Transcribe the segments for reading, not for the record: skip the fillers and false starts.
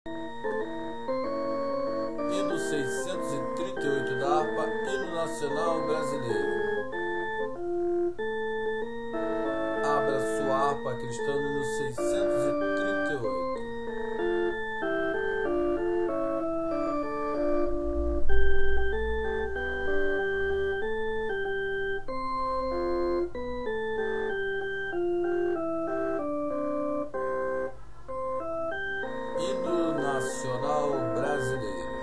Hino 638 da harpa, Hino Nacional Brasileiro. Abra sua harpa cristã no 638. Hino Nacional Brasileiro.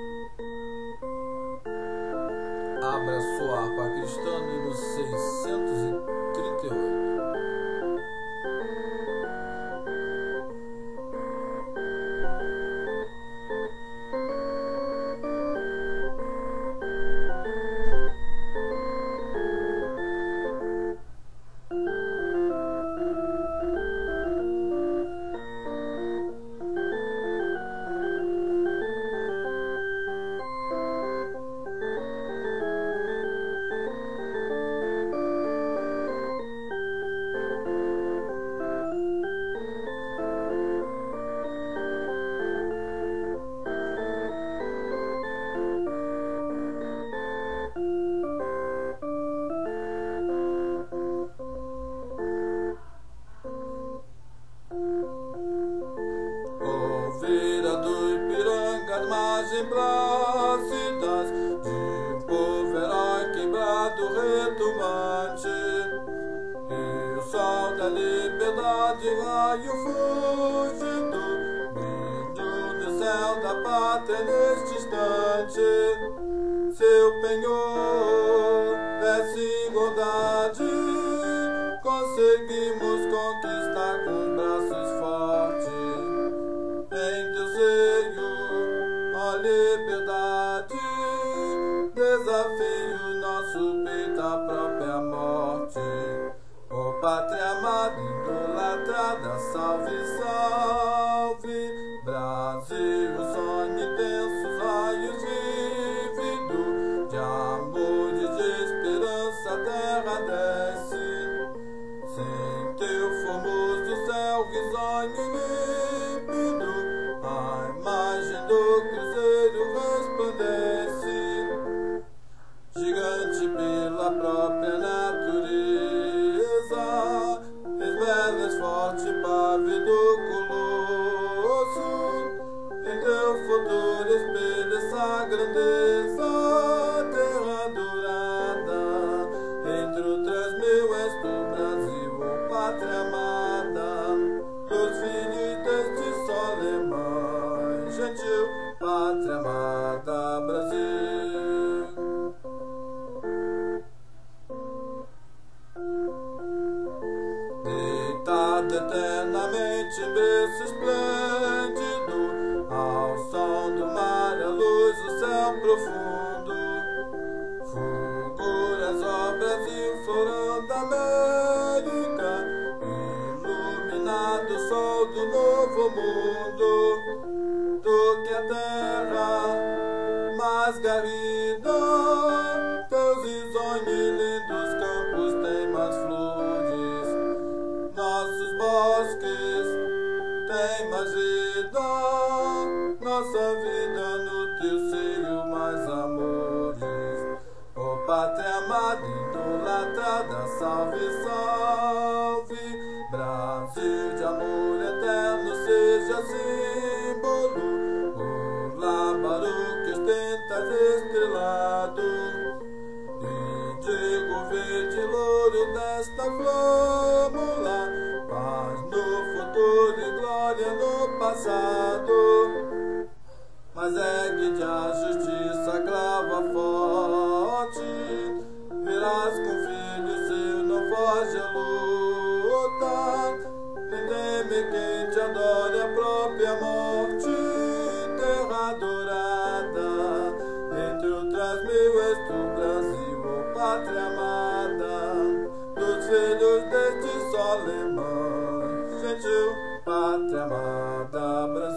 Abra sua harpa cristã no 638. Margem plácidas de um povo herói quebrado retumbante, e o sol da liberdade, raio fugido, brilho do céu da pátria neste instante. Seu penhor dessa igualdade conseguimos conquistar com os braços fortes. Em teu seio, ó liberdade, desafio nosso peito à própria morte. Ó pátria amada, idolatrada, salve, salve, Brasil, sonho intenso, raios vívidos, de amor e de esperança a terra desce. Sem teu formoso céu risonho límpido, a imagem do cruzeiro resplandece. Gigante pela própria natureza, esbelas forte pávido colosso. Em teu futuro espelha essa grandeza, terra dourada. Entre outras mil és tu, Brasil, ó pátria amada, dos filhos deste solemão, gentil, pátria amada, Brasil. Deitado eternamente em berço esplêndido, ao som do mar, a luz do céu profundo, fulgura as obras e o florão da América, iluminado o sol do novo mundo. Toque a terra mais garrida, teus risonhos e lindos campos têm mais flores, nossos bosques têm mais vida, nossa vida no teu seio mais amores. Ó pátria amada, idolatrada, salve, salve, Brasil de amor eterno, seja símbolo, o lábaro que ostentas estrelado, e digo verde louro desta flâmula, paz no futuro e glória no passado. Mas ergue-te a justiça, clava forte, verás com filho seu não foge a luta, nem teme quem te adore a própria morte. Terra dourada, entre outras mil és tu, Brasil, ó pátria amada, dos filhos deste solemão, gentil, pátria amada, Brasil.